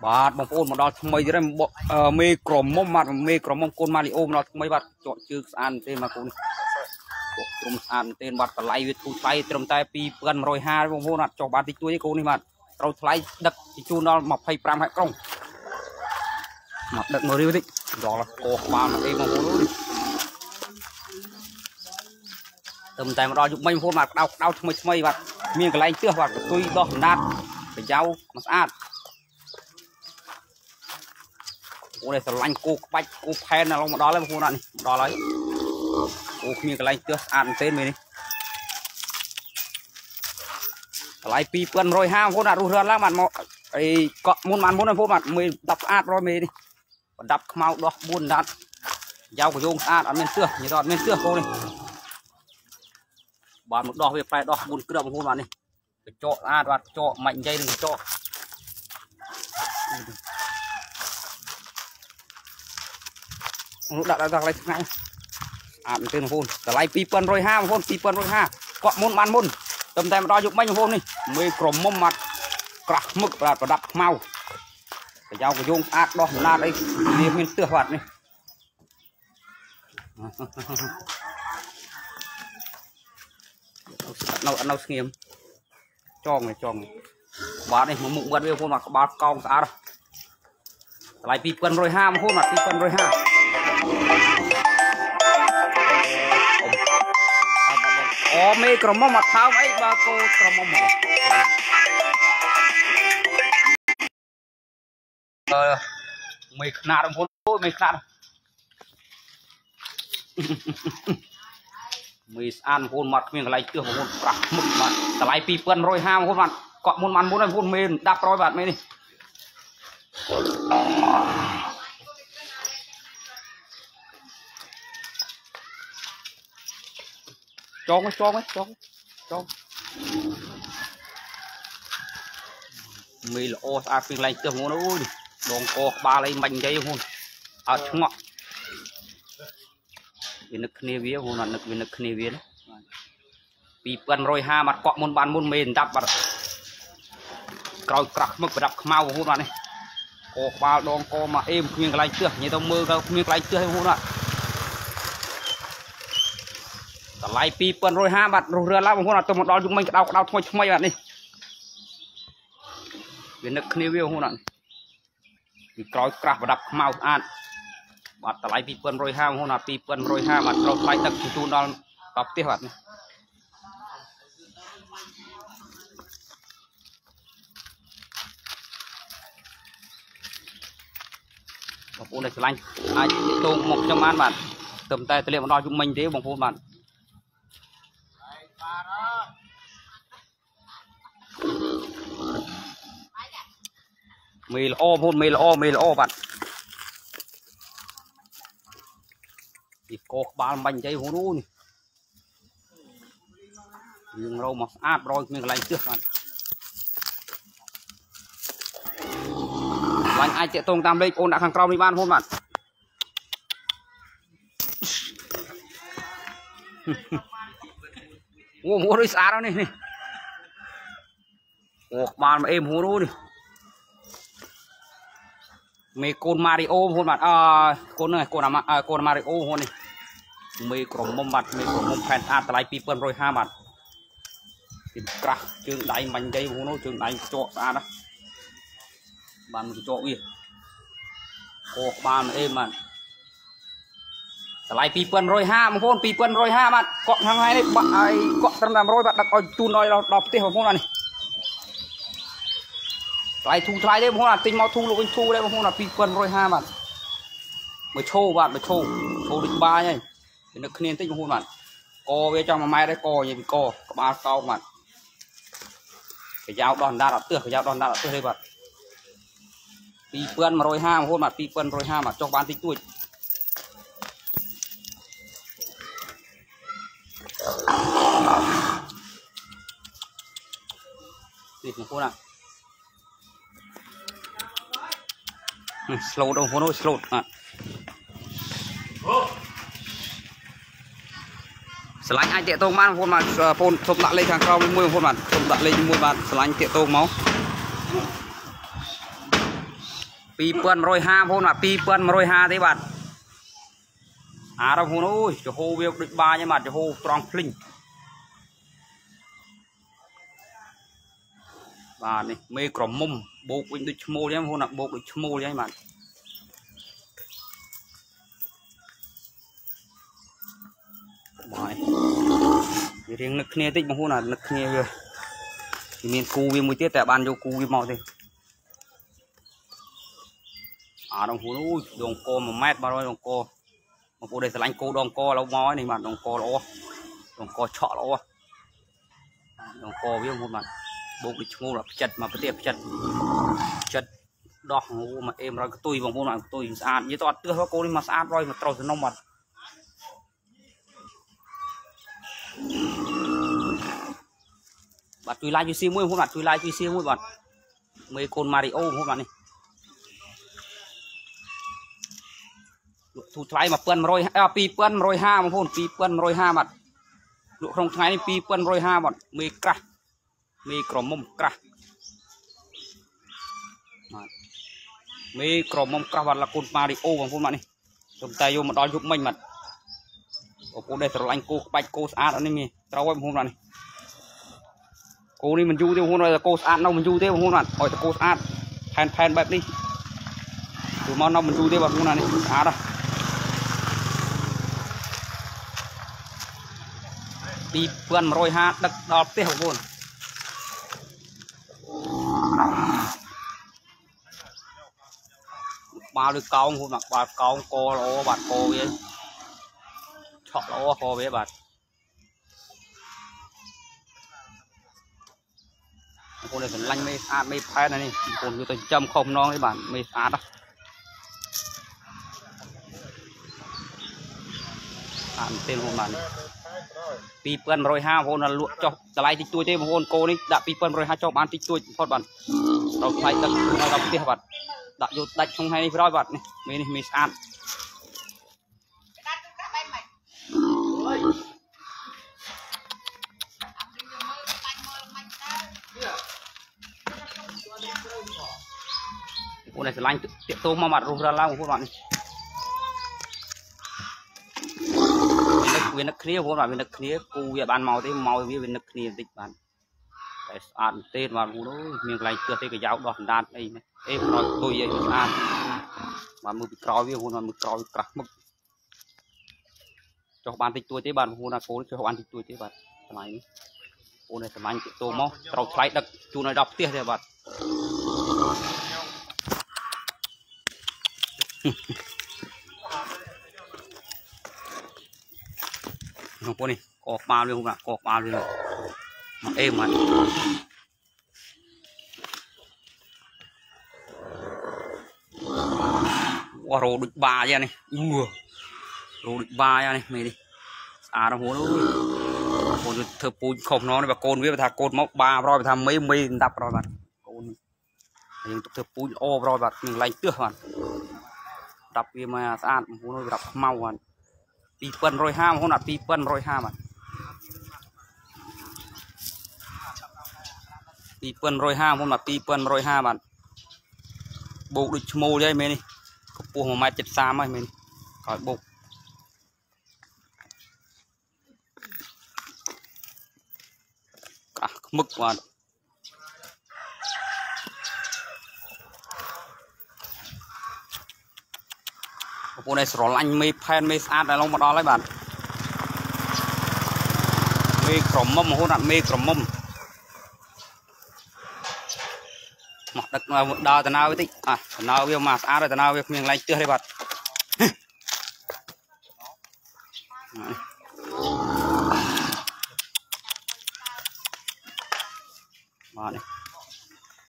បាទបងប្អូនមកដល់ថ្មីទៀតមេក្រមុំបាទមេក្រមុំកូនម៉ារីអូមកដល់ថ្មីបាទចកជើងស្អាតទេមកកូនក្រុមស្អាតទេបាទតម្លៃវាធូរថ្លៃត្រឹមតែ 2150 បងប្អូនអត់ចុះបានតិចតួចទេកូននេះបាទត្រូវថ្លៃដឹកជូនដល់25ហិកក្រុងមកដឹកមករៀវតិចដល់កោក្បាលមកអីបងប្អូននេះត្រឹមតែមកដល់យុគមិញបងប្អូនបាទក្តៅថ្មីបាទមានកន្លែងទើសបាទកតុយដោះបណ្ដាតប្រយោមកស្អាតអូនេះស្រឡាញ់គោក្បាច់គោផែនឡងមកដល់ហើយបងប្អូននេះដល់ហើយអូគ្មានកន្លែងទើសស្អាតមែនទេមើលនេះតម្លៃ 2150 បងប្អូនរស់រានឡើងបាទមកអីកក់មុនបានមុនបងប្អូនបាទមើលដាប់ស្អាតរយមេនេះប្រដាប់ខ្មៅដោះ4ដាត់យ៉ាវកយោងស្អាតអត់មានទើសនិយាយទៅអត់មានទើសកូននេះបាទមកដោះវាផ្លែដោះ4គ្រាប់បងប្អូនបាទនេះកញ្ចក់ស្អាតបាទកញ្ចក់មិននិយាយនឹងកញ្ចក់នោះដាក់កន្លែងថ្ងៃអាមែនទេបងប្អូនតម្លៃ 2150 បងប្អូន 2150កក់មុនបានមុនតែម្ដងយកមិញបងប្អូននេះមេក្រមុំមកក្រាស់មឹកប្រដាប់ខ្មៅប្រយោគយងស្អាតដោះបណ្ដាតអីវាមានទើសបាទនេះនៅស្ងៀមចងបាទនេះមុខមាត់វាបងប្អូនមកក្បាលកោងស្អាតតម្លៃ 2150 បងប្អូនបាទ 2150អូមេក្រមុំមកថោមអីបើគោក្រមុំមកមេខ្នាតបងប្អូនអូមេខ្នាតមេស្អាតបងប្អូនមកគ្មានកន្លែងទើសបងប្អូនប្រាស់មឹកបាទតម្លៃ 2150 បងប្អូនបាទកក់មុនបានមុនហើយបងប្អូនមេដាប់100បាទមេនេះចងមីល្អស្អាតពីកន្លែងទើសបងប្អូនអូយដងកក្បាលអីមិននិយាយបងប្អូនអត់ឆ្ងក់វានឹកគ្នាវាបងប្អូនអត់នឹកវានឹកគ្នាវាណា2150បាត់កក់មុនបានមុនមេដាប់បាត់ក្រោយក្រាស់មឹកប្រដាប់ខ្មៅបងប្អូនបាទនេះកក្បាលដងកមកអេមគ្មានកន្លែងទើសនិយាយទៅមើលទៅគ្មានកន្លែងទើសបងប្អូនបាទតម្លៃ 2150 បាទរស់រានឡើងបងប្អូនអត់ទៅមកដល់យុគមិញក្តៅថ្មីបាទនេះវានឹកគ្នាវាបងប្អូនអត់វាក្រោយក្រាស់ប្រដាប់ខ្មៅស្អាតបាទតម្លៃ 2150 បងប្អូនអត់ 2150 បាទត្រូវថ្លៃដឹកជូនដល់ផ្ទះបាទនេះបងប្អូនដែលឆ្លាញ់អាចតងមកខ្ញុំបានបាទត្រឹមតែទម្លាក់មកដល់យុគមិញទេបងប្អូនបាទមេល្អបងប្អូនមេល្អបាទពីកោក្បាលបាញ់ចៃបងប្អូននេះយើងរោមកស្អាតរយមានកន្លែងទើសបាទបាញ់អាចតាក់ទងតាមលេខបងដាក់ខាងក្រោមនេះបានបងប្អូនបាទអូមកនេះស្អាតហើយនេះអូក្បាលមកអេមហូរនេះមេកូនម៉ារីអូបងប្អូនបាទកូនហ្នឹងកូនម៉ារីអូហ្នឹងនេះមេក្រមុំបាទមេក្រមុំផែនស្អាតតម្លៃ 2150 បាទពីក្រាស់ជើងដៃបាញ់ដៃបងប្អូនជើងដៃកញ្ចក់ស្អាតណាបានមួយកញ្ចក់វាកោក្បាលមកអេមបាទតម្លៃ 2150 បងប្អូន 2150 បាទកក់ខាងថ្ងៃនេះបាក់ឲ្យកក់ត្រឹមតែ100បាទដឹកឲ្យជូនដល់ផ្ទះបងប្អូននេះថ្លៃធូរថ្លៃទេបងប្អូនទិញមកធូរលោកវិញធូរដែរបងប្អូន2150 បាទមួយឈោបាទមួយឈោដូចបាយហើយនឹកគ្នាបន្តិចបងប្អូនបាទកវាចង់1ម៉ែត្រដែរកនិយាយពីកក្បាលកោបាទប្រយោគដោះអណ្ដាតអត់ទើសប្រយោគដោះអណ្ដាតអត់ទើសទេបាទ 2150 បងប្អូនបាទ 2150 បាទចុះបានតិចតួចនេះបងប្អូនslow បងប្អូន slow ស្រឡាញ់អាចតាក់ទងបានបងប្អូនបាទបងប្អូនសុំដាក់លេខខាងក្រោមមួយបងប្អូនបាទសុំដាក់លេខមួយបាទស្រឡាញ់តាក់ទងមក pi pen rồi ha phun mà pi pen rồi ha thế bạn à đâu phun ôi cho hô việc được ba nhưng mà cho hô tròn linh và này mê crom mông bột được mua nhé phun là bột được mua nhé bạn riêng nước kia tích bằng phun là nước kia rồi miền cu với mũi tiết tại ban vô cu với màu thì à đồng hồ ui đồng co một mét bao nhiêu đồng co một cô đây là anh cô đồng co lâu mói này mà đồng co lỗ đồng co chọ lỗ đồng co với một mặt bột được ngu là chật mà cái tiệp chật đỏ ngu mà em rồi tôi bằng vô mặt tôi sạch với toàn tưa cô đi mà sạch rồi mà trâu thì nông mặt bạn chui lai chui xiêm mũi không bạn chui lai chui xiêm mũi bạn mấy con Mario không bạn này thu thái mà pen rồi pi pen rồi ha mà phun pi pen rồi ha bạn lụa không thái pi pen rồi ha bạn mê cra mê crom mông cra mê crom mông cra bạn là con Mario bằng phun bạn này trong tay vô mà đói giúp mình mà ở cô đây rồi anh cô bạch cô sát anh này trâu em phun bạn này cô đi mình du tiêu phun rồi cô sát đâu mình du tiêu phun bạn hỏi cô sát phen bẹp đi từ món nào mình du tiêu bạn phun này sát à đi vườn rồi ha đặc đọt tiêu luôn bao được câu không mặc bao câu cô lỗ bạn cô vậy chọ lỗ cô với bạn cô này phải lanh mê sát mê phen này còn như tôi châm không non đấy bạn mê sát đó tên hồn bạn pi pen rồi ha hồn là luộc cho lại tích tuổi thế mà hồn cô đi đã pi pen rồi ha cho bán tích tuổi phật bạn đầu phải đặt đầu tiên bạn đã vô đặt không hay rồi bạn này mình ăn cô này sẽ lanh tiệm tôm mà mặt ra lao của bạn viên nước kia vô là viên nước kia cu về bàn màu thế màu viên nước kia dịch bàn để ăn tên vào đó miếng này chưa thấy cái giáo đòn đan đây này em nói tôi vậy ăn mà mực trò với hồn mà mực trò cả mực cho bạn tích tuổi thế bạn hồn là cố cho bạn tích tuổi thế bạn này cô này tầm anh tô mó trâu thái đặc chú này đọc tiếc thế bạn không có này cọp bao luôn không ạ cọp bao luôn mà êm mà qua rô được ba ra này rô được ba ra này mày đi à nó hố luôn con thợ pui không nó và con với thà con móc ba rồi thà mấy đập rồi bạn con nhưng thợ pui ô rồi bạn mình lấy tước bạn đập kia mà ăn hố nó đập mau bạn pi pen rồi ha hố là pi pen rồi ha bạn pi pen rồi ha hố là pi pen rồi ha bạn bộ được mô đây mày đi có buông một mai chật xa mày mình khỏi bộ cả mực vào cô này sổ lạnh mê phen mê sát là long một đó lấy bạn mê crom mâm hôn đạn mê crom mâm mặc đặc đào từ nào với tích à từ nào việc mà sát rồi từ nào việc miếng lạnh chưa đây bạn